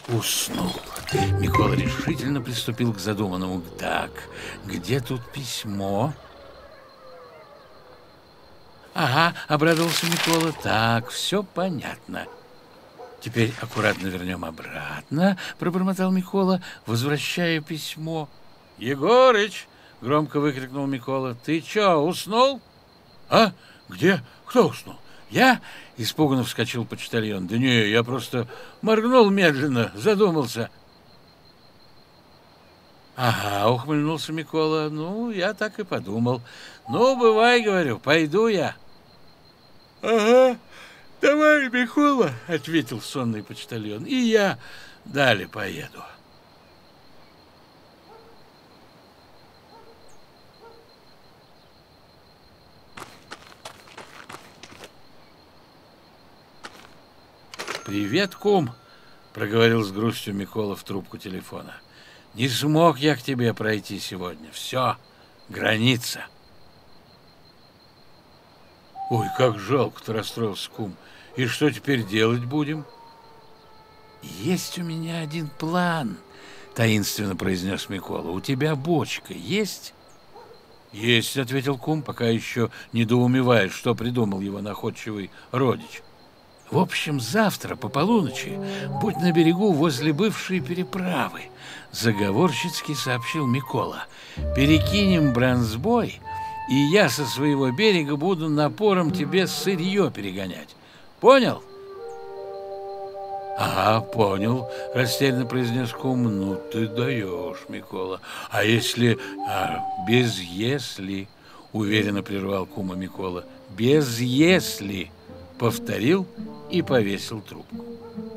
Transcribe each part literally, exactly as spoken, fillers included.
Уснул. Микола решительно приступил к задуманному. Так, где тут письмо? Ага, обрадовался Микола. Так, все понятно. Теперь аккуратно вернем обратно, пробормотал Микола, возвращая письмо. Егорыч! Громко выкрикнул Микола. Ты чё, уснул? А? Где? Кто уснул? Я? Испуганно вскочил почтальон. Да не, я просто моргнул медленно, задумался. Ага, ухмыльнулся Микола. Ну, я так и подумал. Ну, бывай, говорю, пойду я. Ага, давай, Микола, ответил сонный почтальон. И я далее поеду. «Привет, кум!» — проговорил с грустью Микола в трубку телефона. «Не смог я к тебе пройти сегодня. Все, граница». «Ой, как жалко-то!» — расстроился кум. «И что теперь делать будем?» «Есть у меня один план», — таинственно произнес Микола. «У тебя бочка есть?» «Есть», — ответил кум, пока еще недоумевая, что придумал его находчивый родич. В общем, завтра по полуночи будь на берегу возле бывшей переправы, заговорщицки сообщил Микола. Перекинем бронзбой, и я со своего берега буду напором тебе сырье перегонять. Понял? Ага, понял, растерянно произнес кум. Ну ты даешь, Микола. А если... А, без если, уверенно прервал кума Микола. Без если, повторил и повесил трубку.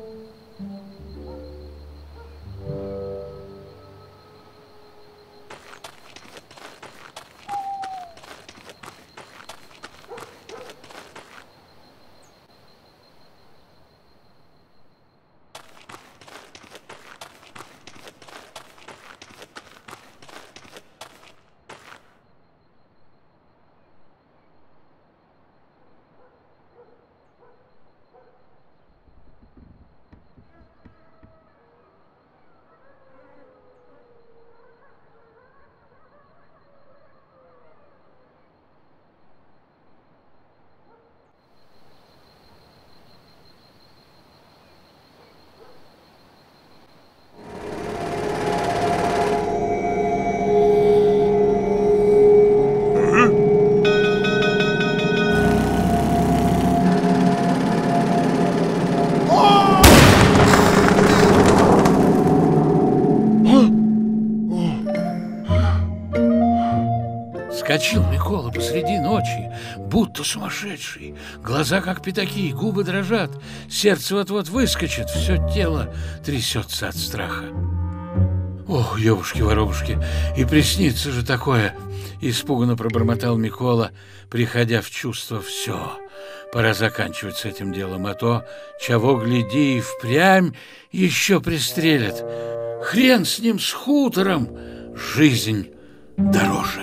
Вскочил Микола посреди ночи, будто сумасшедший. Глаза как пятаки, губы дрожат, сердце вот-вот выскочит, все тело трясется от страха. Ох, ёбушки-воробушки, и приснится же такое! Испуганно пробормотал Микола, приходя в чувство. Все, пора заканчивать с этим делом, а то, чего гляди, и впрямь еще пристрелят. Хрен с ним, с хутором, жизнь дороже.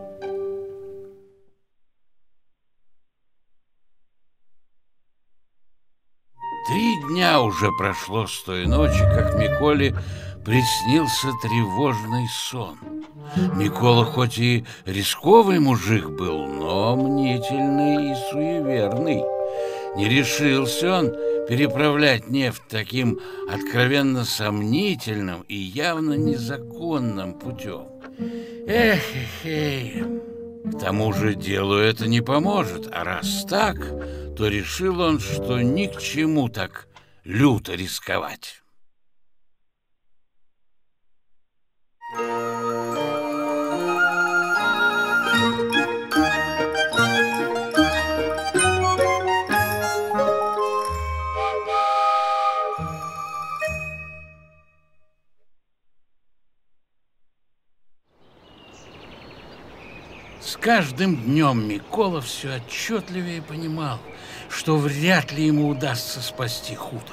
Три дня уже прошло с той ночи, как Миколе приснился тревожный сон. Микола хоть и рисковый мужик был, но мнительный и суеверный. Не решился он переправлять нефть таким откровенно сомнительным и явно незаконным путем. Эх, эх, эх. К тому же делу это не поможет, а раз так, то решил он, что ни к чему так люто рисковать. С каждым днем Микола все отчетливее понимал, что вряд ли ему удастся спасти хутор.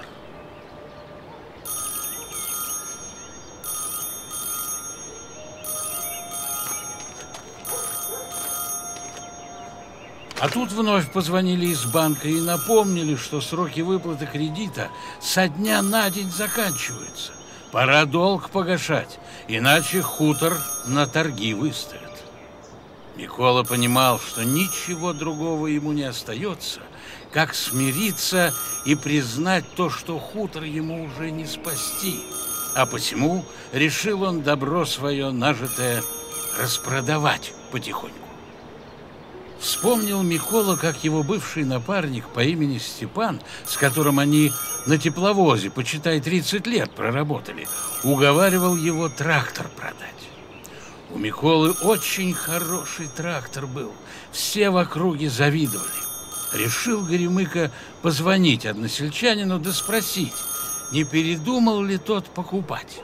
А тут вновь позвонили из банка и напомнили, что сроки выплаты кредита со дня на день заканчиваются. Пора долг погашать, иначе хутор на торги выставят. Микола понимал, что ничего другого ему не остается, как смириться и признать то, что хутор ему уже не спасти. А посему решил он добро свое нажитое распродавать потихоньку. Вспомнил Микола, как его бывший напарник по имени Степан, с которым они на тепловозе, почитай, тридцать лет проработали, уговаривал его трактор продать. У Миколы очень хороший трактор был, все в округе завидовали. Решил Горемыка позвонить односельчанину да спросить, не передумал ли тот покупать.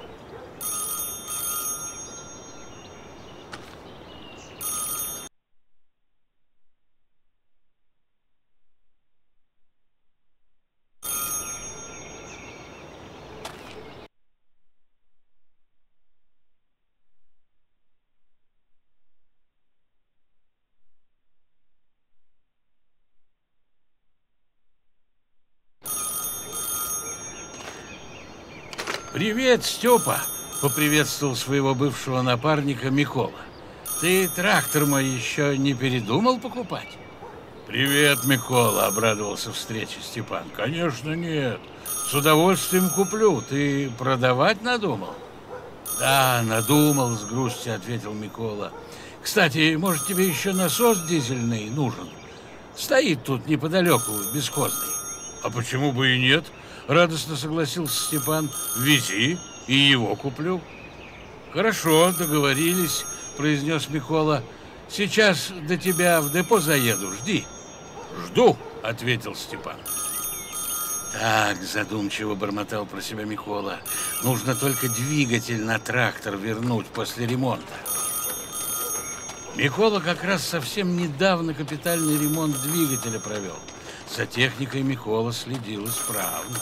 «Привет, Степа!» — поприветствовал своего бывшего напарника Микола. «Ты трактор мой еще не передумал покупать?» «Привет, Микола!» — обрадовался встрече Степан. «Конечно нет. С удовольствием куплю. Ты продавать надумал?» «Да, надумал», — с грустью ответил Микола. «Кстати, может, тебе еще насос дизельный нужен? Стоит тут неподалеку, бесхозный». «А почему бы и нет?» — радостно согласился Степан. «Вези, и его куплю». «Хорошо, договорились», — произнес Микола. «Сейчас до тебя в депо заеду, жди». «Жду», — ответил Степан. «Так», — задумчиво бормотал про себя Микола, «нужно только двигатель на трактор вернуть после ремонта». Микола как раз совсем недавно капитальный ремонт двигателя провел. За техникой Микола следил исправно.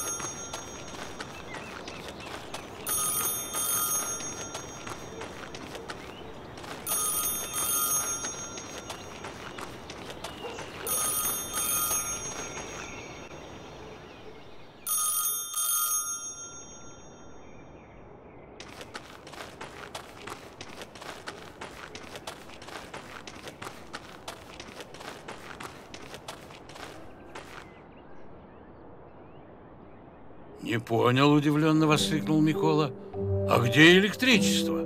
«Не понял», — удивленно воскликнул Микола. «А где электричество?»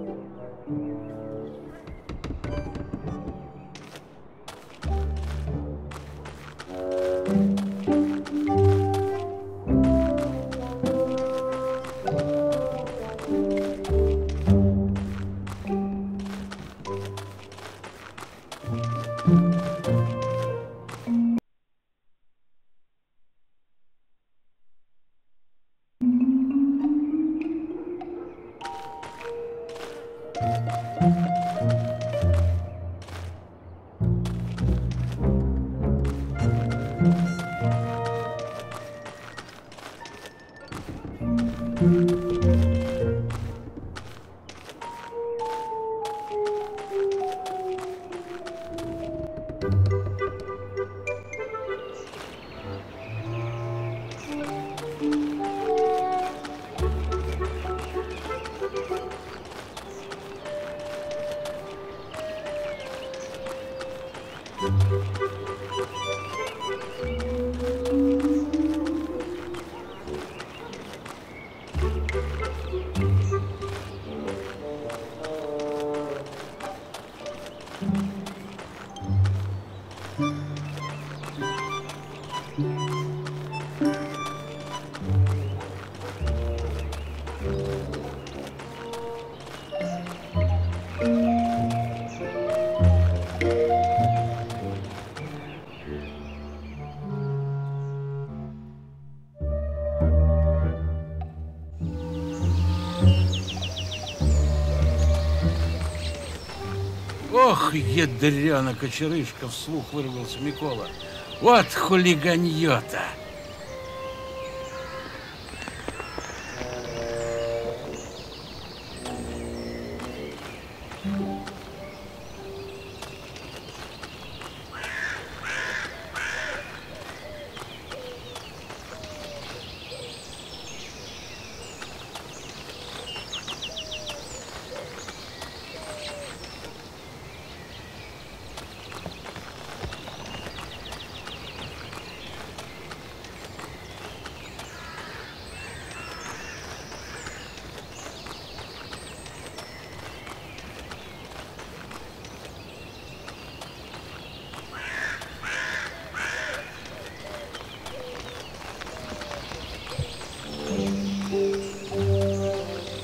«Ох, ядрёна кочерышка!» — вслух выругался Микола. «Вот хулиганье-то!»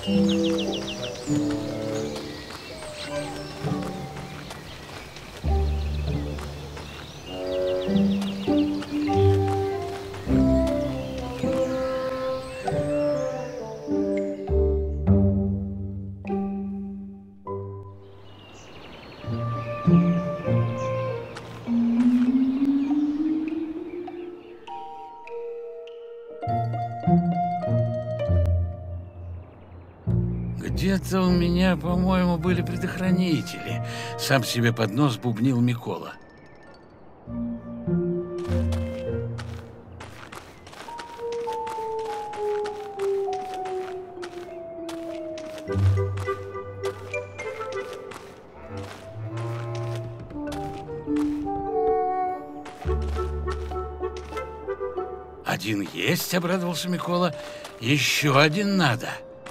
Где-то у меня, по-моему, были предохранители. Сам себе под нос бубнил Микола. Один есть, обрадовался Микола. Еще один надо.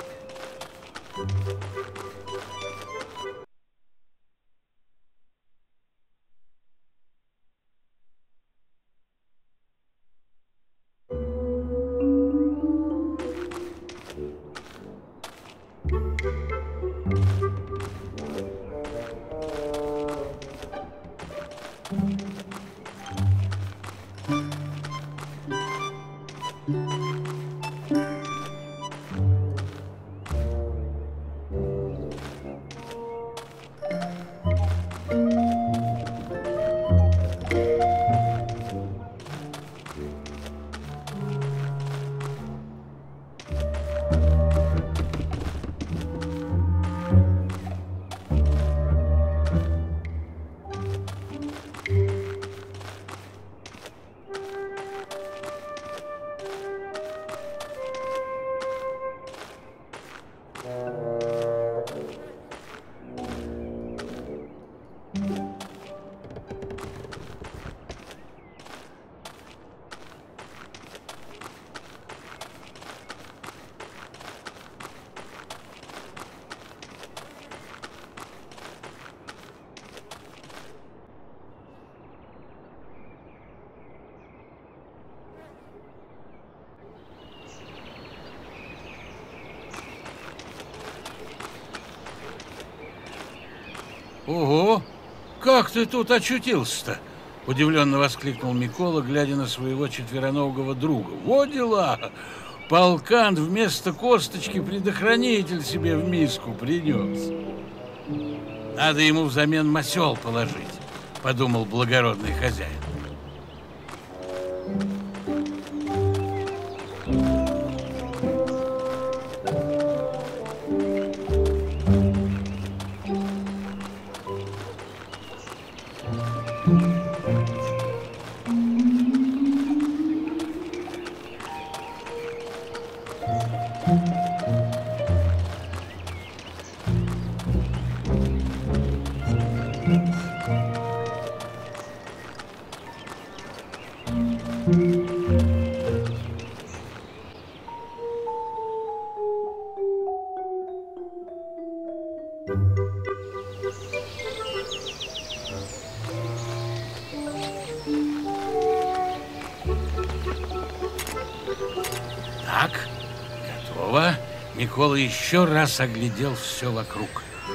Ого! Как ты тут очутился-то? Удивленно воскликнул Микола, глядя на своего четвероногого друга. Вот дела! Полкан вместо косточки предохранитель себе в миску принес. Надо ему взамен масел положить, подумал благородный хозяин. Так, готово. Микола еще раз оглядел все вокруг.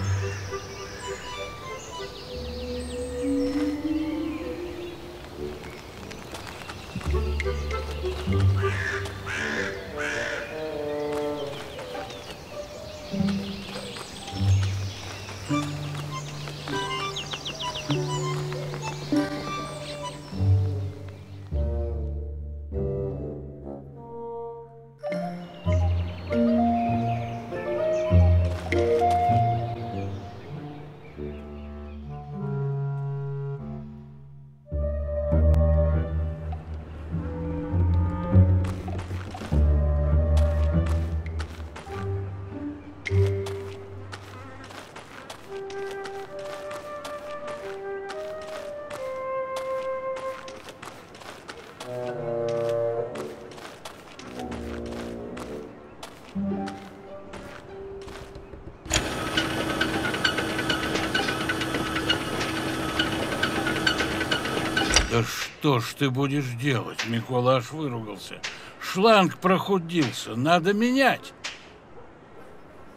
Да что ж ты будешь делать? Микола аж выругался. Шланг прохудился, надо менять.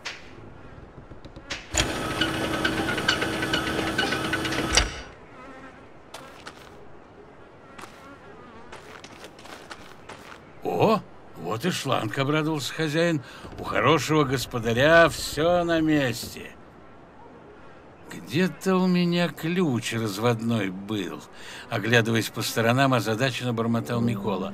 Вот и шланг, обрадовался хозяин. У хорошего господаря все на месте. Где-то у меня ключ разводной был. Оглядываясь по сторонам, озадаченно бормотал Микола.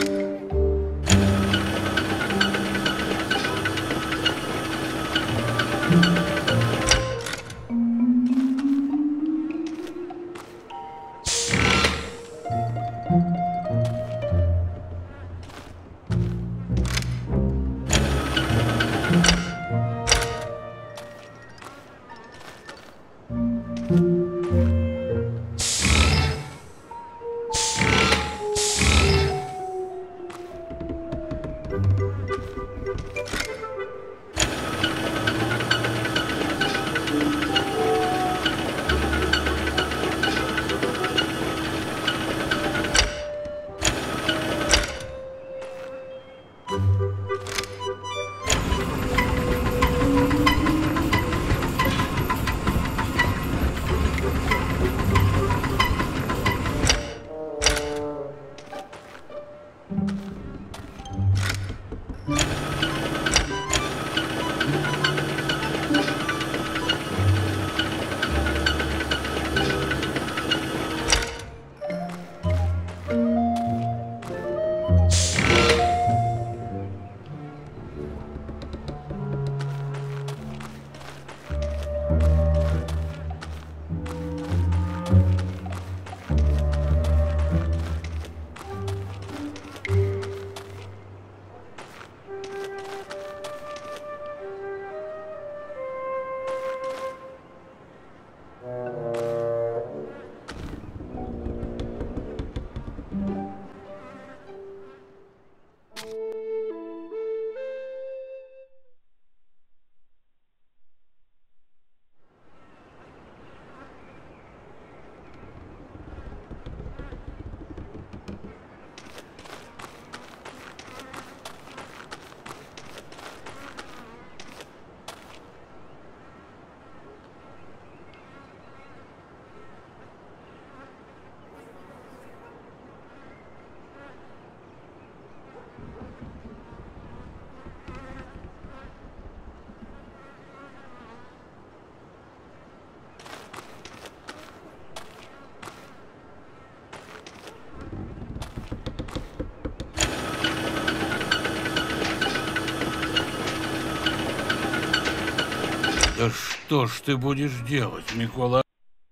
Да что ж ты будешь делать, Микола?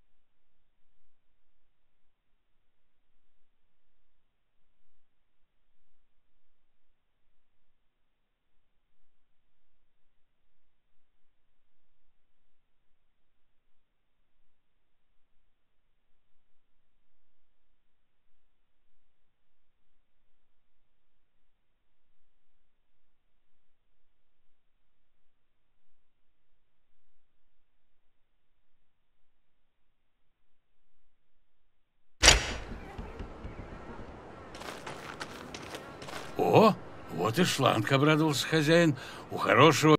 О, вот и шланг, обрадовался хозяин. У хорошего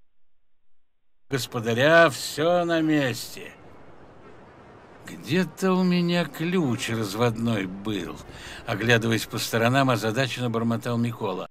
господаря все на месте. Где-то у меня ключ разводной был. Оглядываясь по сторонам, озадаченно бормотал Микола.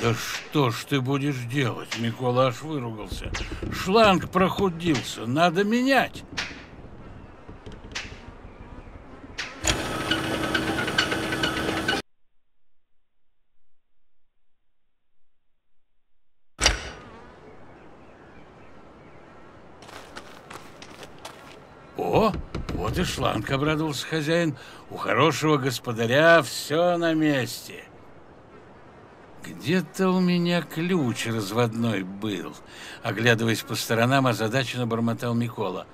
Да что ж ты будешь делать? Микола аж выругался. Шланг прохудился, надо менять. О, вот и шланг, обрадовался хозяин. У хорошего господаря все на месте. Где-то у меня ключ разводной был. Оглядываясь по сторонам, озадаченно бормотал Микола.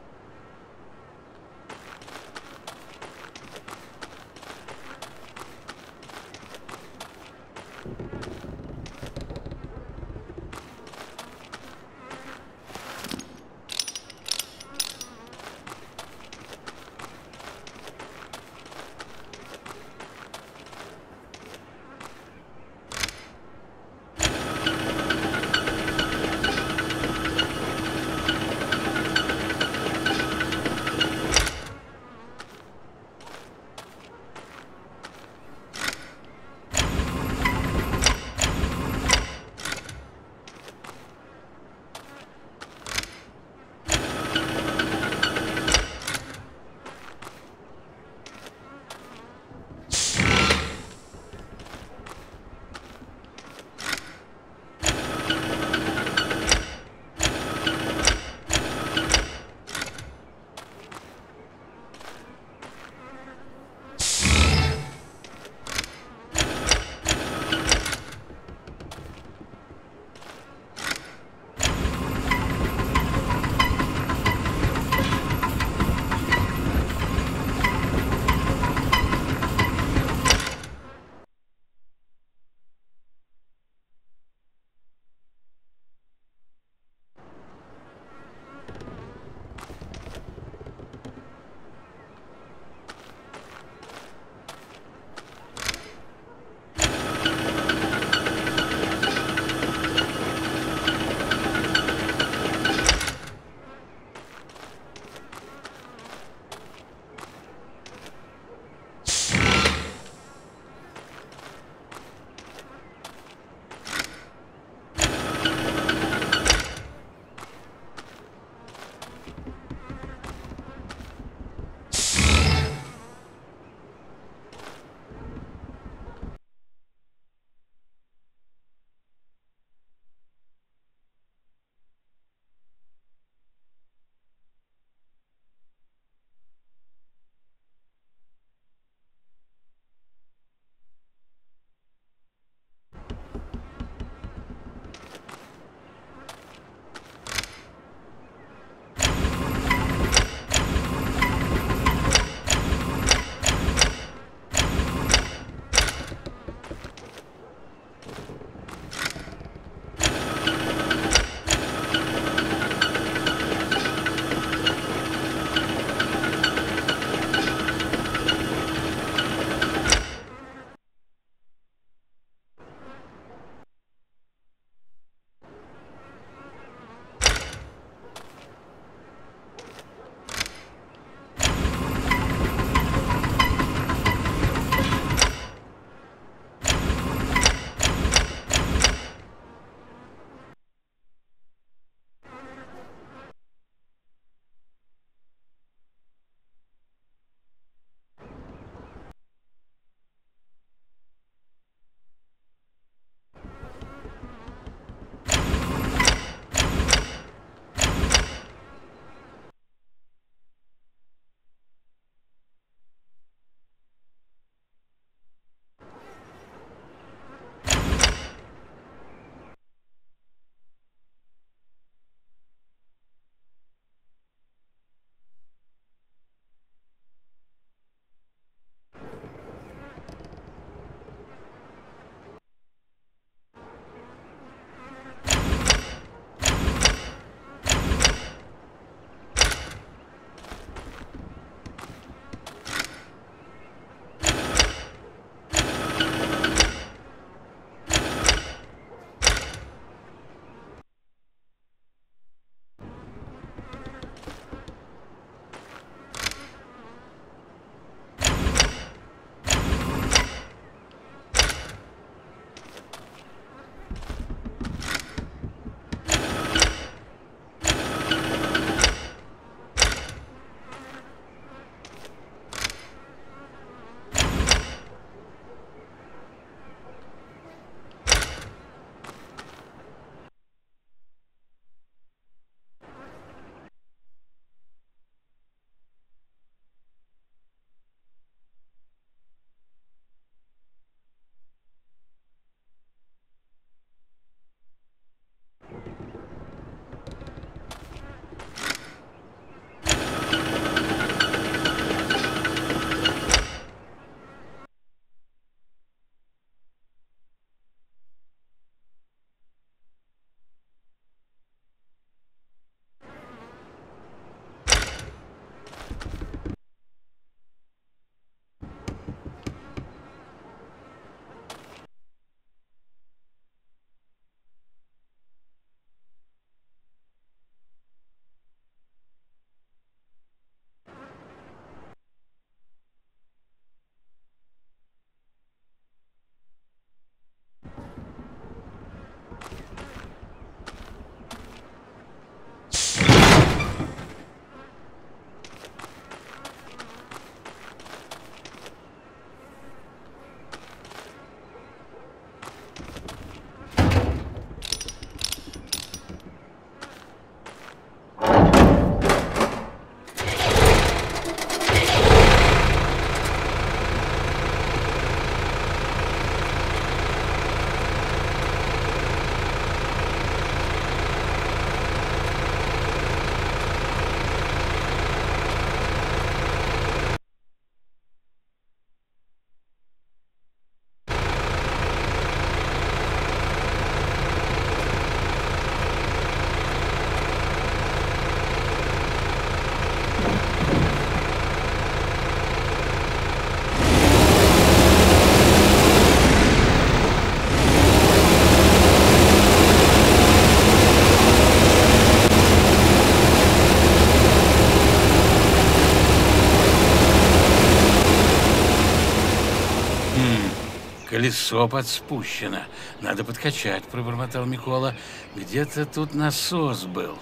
колесо подспущено. Надо подкачать, пробормотал Микола. Где-то тут насос был.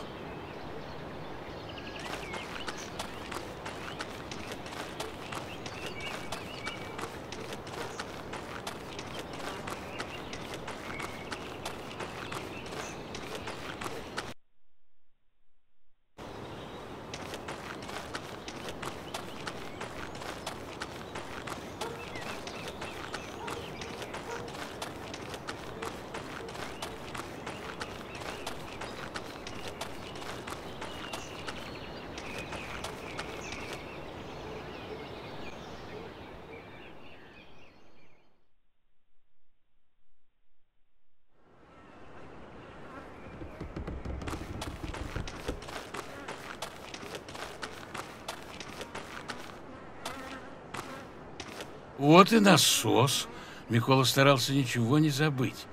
Вот и насос. Микола старался ничего не забыть.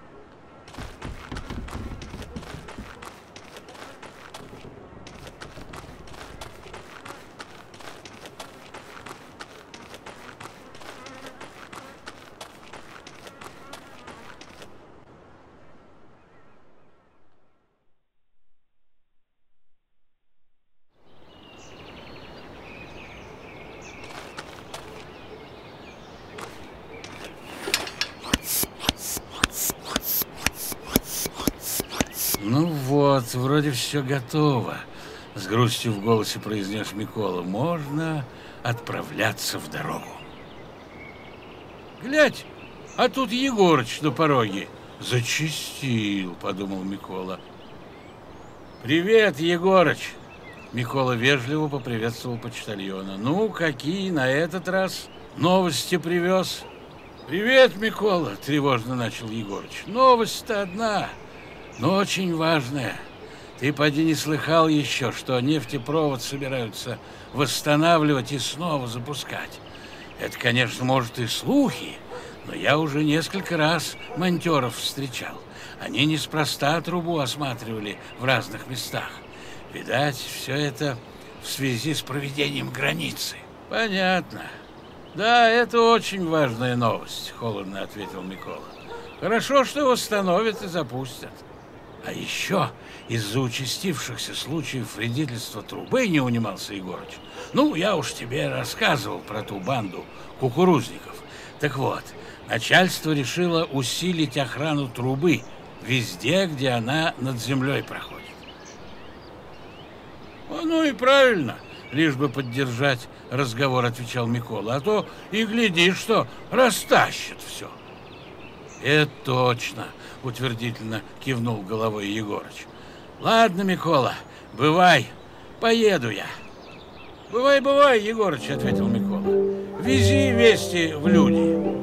Ну вот, вроде все готово, с грустью в голосе произнес Микола. Можно отправляться в дорогу. Глядь, а тут Егорыч на пороге. Зачистил, подумал Микола. Привет, Егорыч. Микола вежливо поприветствовал почтальона. Ну, какие на этот раз новости привез? Привет, Микола, тревожно начал Егорыч. Новость-то одна, но очень важная. Ты, поди, не слыхал еще, что нефтепровод собираются восстанавливать и снова запускать. Это, конечно, может и слухи, но я уже несколько раз монтёров встречал. Они неспроста трубу осматривали в разных местах. Видать, все это в связи с проведением границы. Понятно. Да, это очень важная новость, холодно ответил Микола. Хорошо, что восстановят и запустят. А еще из-за участившихся случаев вредительства трубы не унимался Егорыч. Ну, я уж тебе рассказывал про ту банду кукурузников. Так вот, начальство решило усилить охрану трубы везде, где она над землей проходит. Ну и правильно, лишь бы поддержать разговор, отвечал Микола. А то и гляди, что растащит все. Это точно, утвердительно кивнул головой Егорыч. Ладно, Микола, бывай, поеду я. Бывай, бывай, Егорыч, ответил Микола. Вези вести в люди.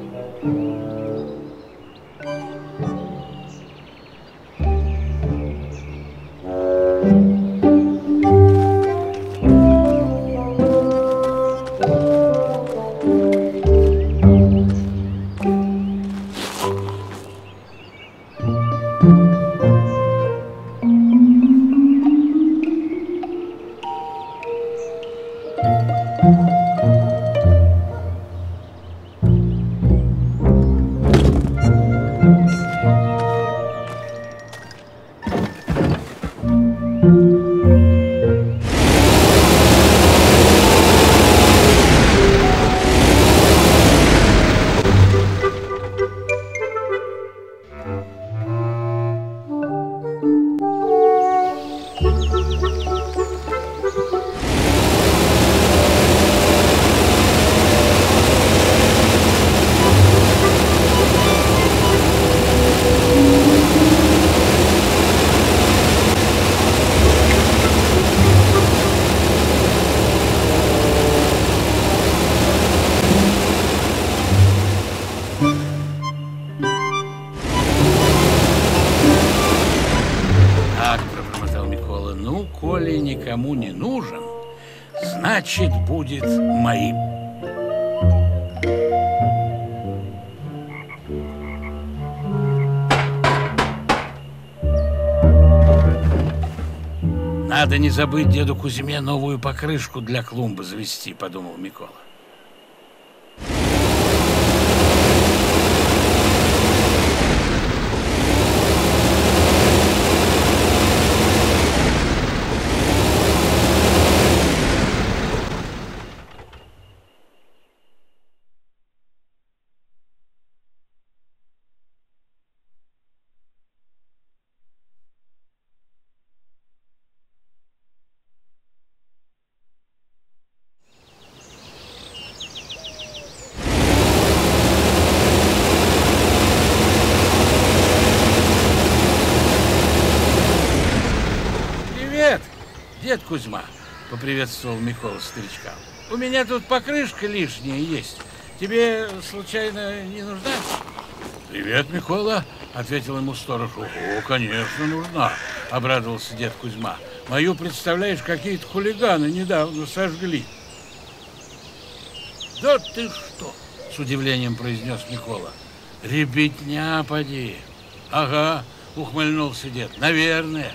Коли никому не нужен, значит, будет моим. Надо не забыть деду Кузьме новую покрышку для клумбы завести, подумал Микола. дед Кузьма, поприветствовал Микола старичка. У меня тут покрышка лишняя есть. Тебе, случайно, не нужна? Привет, Микола, ответил ему сторож. О, конечно, нужна, обрадовался дед Кузьма. Мою, представляешь, какие-то хулиганы недавно сожгли. Да ты что? С удивлением произнес Микола. Ребятня, поди. Ага, ухмыльнулся дед. Наверное.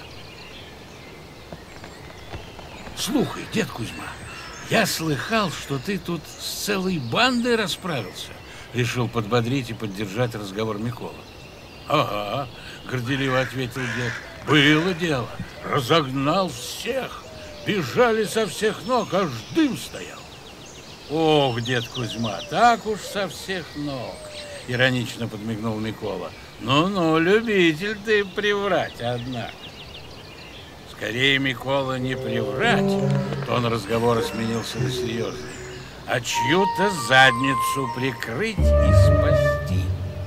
Слухай, дед Кузьма, я слыхал, что ты тут с целой бандой расправился. Решил подбодрить и поддержать разговор Микола. Ага, горделиво ответил дед. Было дело. Разогнал всех. Бежали со всех ног, аж дым стоял. Ох, дед Кузьма, так уж со всех ног. Иронично подмигнул Микола. Ну-ну, любитель ты приврать, однако. Скорее, Микола, не приврать. Тон разговора сменился на серьезный. А чью-то задницу прикрыть и спасти.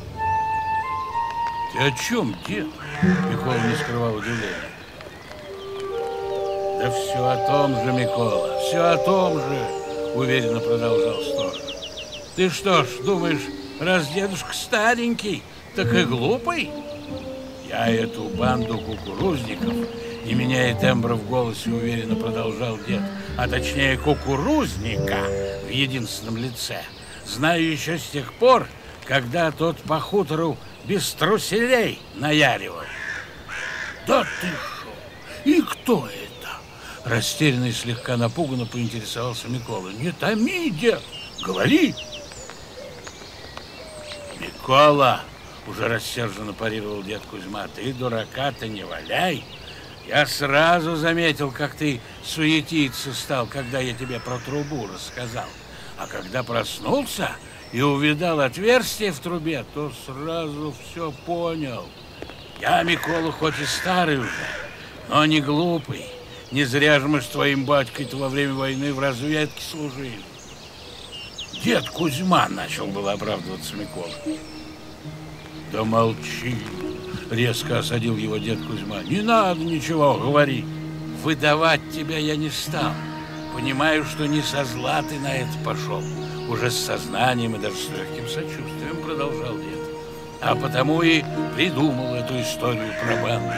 Ты о чем, дед? Микола не скрывал удивления. Да все о том же, Микола, все о том же, уверенно продолжал сторож. Ты что ж, думаешь, раз дедушка старенький, так и глупый? Я эту банду кукурузников, не меняя тембра в голосе, уверенно продолжал дед, а точнее кукурузника в единственном лице, знаю еще с тех пор, когда тот по хутору без труселей наяривал. Да ты шо? И кто это? Растерянно и слегка напуганно поинтересовался Микола. Не томи, дед, говори. Микола, уже рассерженно парировал дед Кузьма, ты дурака-то не валяй. Я сразу заметил, как ты суетиться стал, когда я тебе про трубу рассказал. А когда проснулся и увидал отверстие в трубе, то сразу все понял. Я, Микола, хоть и старый уже, но не глупый. Не зря же мы с твоим батькой-то во время войны в разведке служили. Дед Кузьма, начал было оправдываться Микола. Да молчи, резко осадил его дед Кузьма. Не надо ничего, говори. Выдавать тебя я не стал. Понимаю, что не со зла ты на это пошел. Уже с сознанием и даже с легким сочувствием продолжал дед. А потому и придумал эту историю про банду.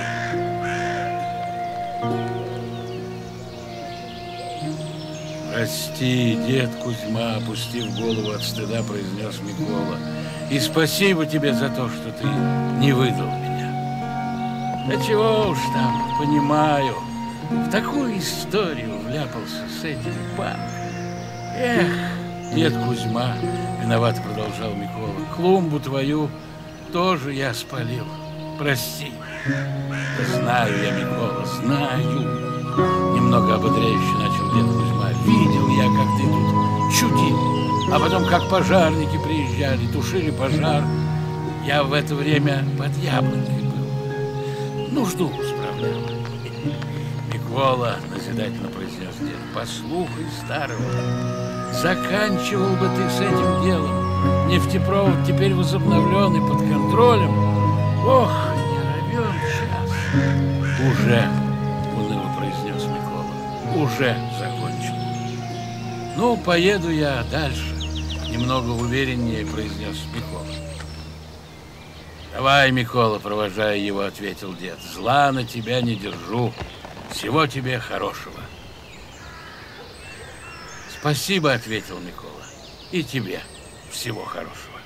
Прости, дед Кузьма, опустив голову от стыда, произнес Микола. И спасибо тебе за то, что ты не выдал меня. Да чего уж там, понимаю, в такую историю вляпался с этим банком. Эх, дед Кузьма, виновато продолжал Микола, клумбу твою тоже я спалил. Прости. Да знаю я, Микола, знаю. Немного ободряюще начал дед Кузьма. Видел я, как ты тут чудил. А потом, как пожарники приезжали, тушили пожар. Я в это время под яблонькой был. Нужду справлял. Микола, назидательно произнес дед, послухай старого. Заканчивал бы ты с этим делом. Нефтепровод теперь возобновлен и под контролем. Ох, не равен час. Уже, уныло произнес Микола, уже закончил. Ну, поеду я дальше. Немного увереннее произнес Микола. Давай, Микола, провожая его, ответил дед. Зла на тебя не держу. Всего тебе хорошего. Спасибо, ответил Микола. И тебе всего хорошего.